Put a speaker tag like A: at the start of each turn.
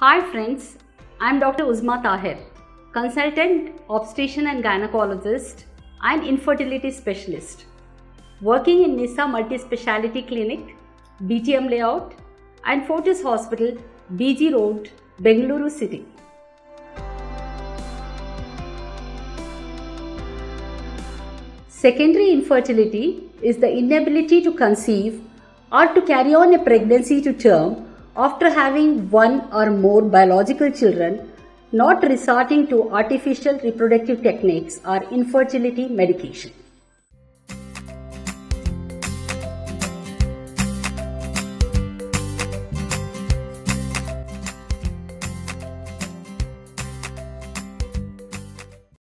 A: Hi friends, I am Dr. Uzma Taher, consultant, obstetrician and gynecologist and infertility specialist, working in NISA Multi-Speciality Clinic, BTM Layout and Fortis Hospital, BG Road, Bengaluru City. Secondary infertility is the inability to conceive or to carry on a pregnancy to term after having one or more biological children, not resorting to artificial reproductive techniques or infertility medication.